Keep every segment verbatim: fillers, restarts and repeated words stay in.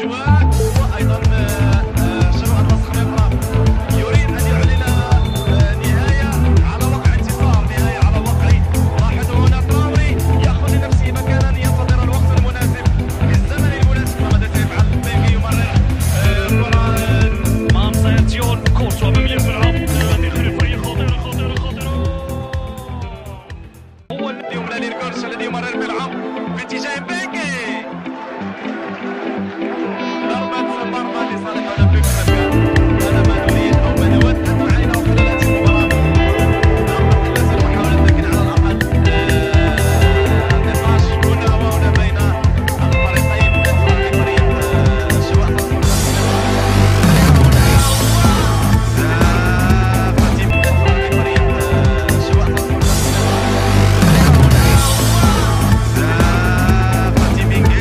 وايضا شروق النصر خليفه يريد ان يعلن نهايه على وقع انتصار، نهايه على وقع. لاحظوا هنا تراوري ياخذ لنفسه مكانا ينتظر الوقت المناسب في الزمن المناسب. ماذا سيفعل بيبي؟ يمرر كره مع سيرتيون كورتوا امام الملعب. هذه خليفه خطيره خطيره خطيره. هو الذي يملى للكورس الذي يمرر الملعب في اتجاه بيكي. ضربة مرمى لصالح اولمبيك مسكر. هذا ما نريد او ما نود ان نعلنه خلال هذه المباراة. ضربة لازم محاولة لكن على الاقل النقاش هنا وهنا بين الفريقين من فريق شواء النصر فاتي من فريق شواء النصر فاتي مينغي.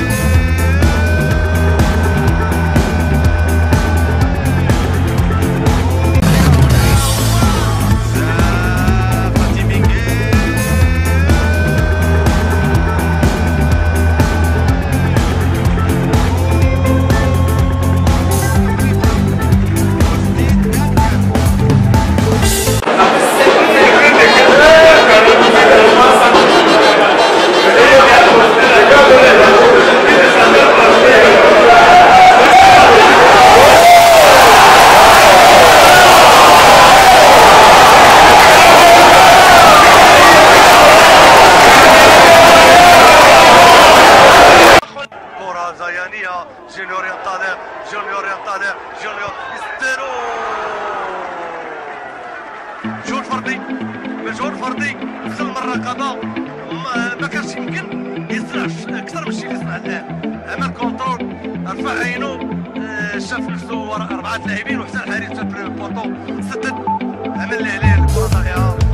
جونيور ينطلق، جونيور ينطلق، جونيور يسترو. جون فردي من جون فردي في المرقبه ما كانش يمكن يصنع اكثر من الشيء اللي صنع الان. عمل كونترول، رفع عينو، شاف نفسه وراء اربعه لاعبين وحتى الحارس شاف البوطو سدد، عمل اللي عليه الكره طاغيه.